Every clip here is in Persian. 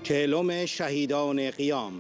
40 شهیدان قیام.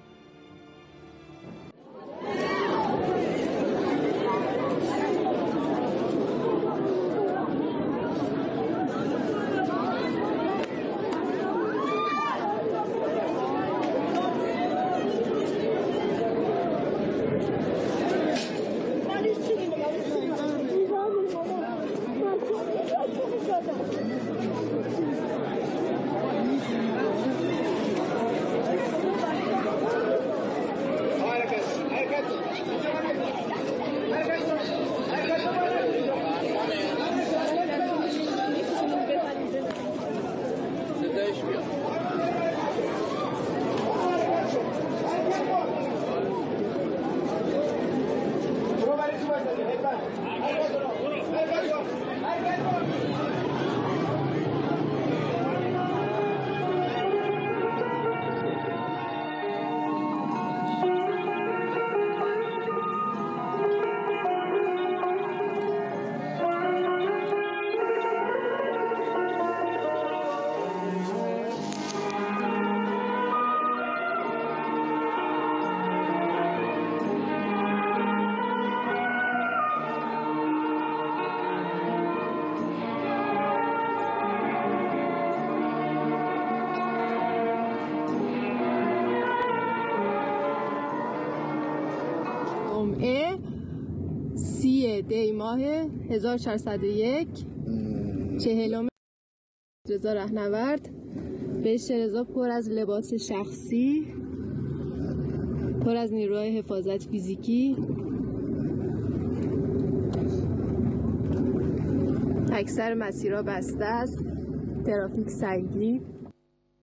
جمعه 30 دی ماه 1401 40 رضا رهنورد. بهشت رضا پر از لباس شخصی، پر از نیروهای حفاظت فیزیکی، اکثر مسیرها بسته است، ترافیک سنگین.